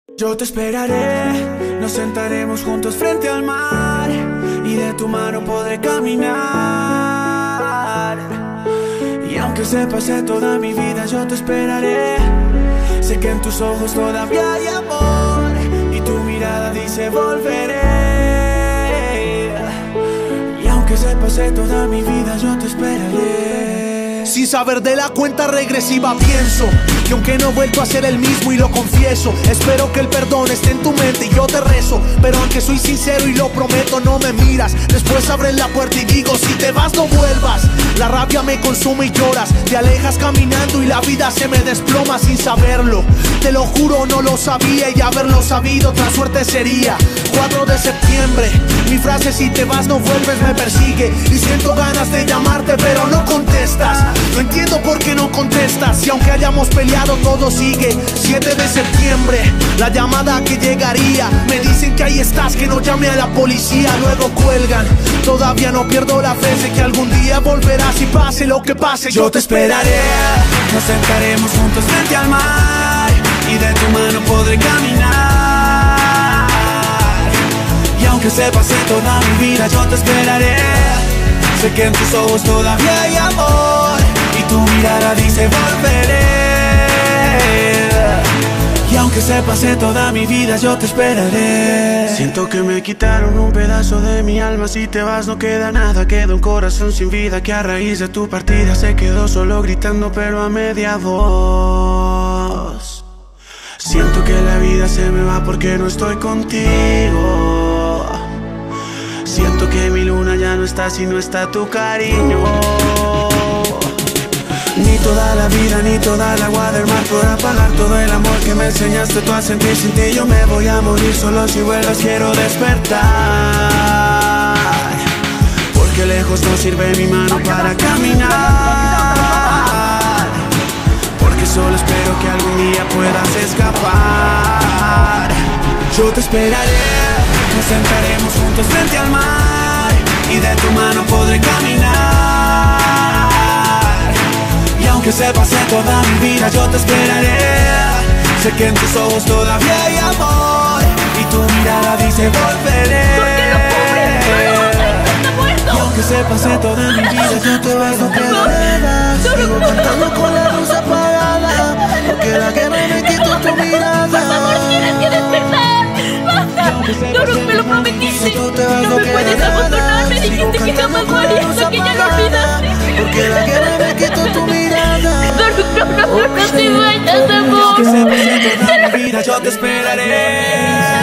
Yo te esperaré, nos sentaremos juntos frente al mar y de tu mano podré caminar. Y aunque se pase toda mi vida, yo te esperaré. Sé que en tus ojos todavía hay amor y tu mirada dice volveré. Y aunque se pase toda mi vida, yo te esperaré. Sin saber de la cuenta regresiva pienso que aunque no he vuelto a ser el mismo y lo confieso, espero que el perdón esté en tu mente y yo te rezo. Pero aunque soy sincero y lo prometo, no me miras. Después abres la puerta y digo, si te vas no vuelvas. La rabia me consume y lloras, te alejas caminando y la vida se me desploma sin saberlo. Te lo juro, no lo sabía y haberlo sabido otra suerte sería. 4 de septiembre, mi frase si te vas no vuelves me persigue. Y siento ganas de llamarte pero no contestas. No entiendo por qué no contestas y aunque hayamos peleado todo sigue. 7 de septiembre, la llamada que llegaría. Me dicen que ahí estás, que no llame a la policía. Luego cuelgan, todavía no pierdo la fe. Sé que algún día volverás y pase lo que pase, yo te esperaré. Nos sentaremos juntos frente al mar y de tu mano podré caminar. Y aunque se pase toda mi vida, yo te esperaré. Sé que en tus ojos todavía hay amor y tu mirada dice volveré. Y aunque se pase toda mi vida, yo te esperaré. Siento que me quitaron un pedazo de mi alma. Si te vas no queda nada, queda un corazón sin vida que a raíz de tu partida se quedó solo gritando pero a media voz. Siento que la vida se me va porque no estoy contigo. Siento que mi luna ya no está si no está tu cariño. Ni toda la vida, ni toda el agua del mar podrá pagar todo el amor que me enseñaste tú a sentir. Sin ti yo me voy a morir, solo si vuelvas quiero despertar. Porque lejos no sirve mi mano para caminar. Porque solo espero que algún día puedas escapar. Yo te esperaré. Nos sentaremos juntos frente al mar y de tu mano podré caminar. Y aunque se pase toda mi vida, yo te esperaré. Sé que en tus ojos todavía hay amor y tu mirada dice volveré. Y aunque se pase toda mi vida, yo te vas no quedarás. Sigo cantando con la luz apagada, porque la guerra me quitó tu mirada. Por favor, tienes que despertar. Doro, me lo prometiste. No me puedes abandonar. Me dijiste que jamás lo harías, que ya lo olvidaste. Porque la guerra me quitó tu mirada. Doro, no te vayas, amor. Que se pase toda mi vida, yo te esperaré.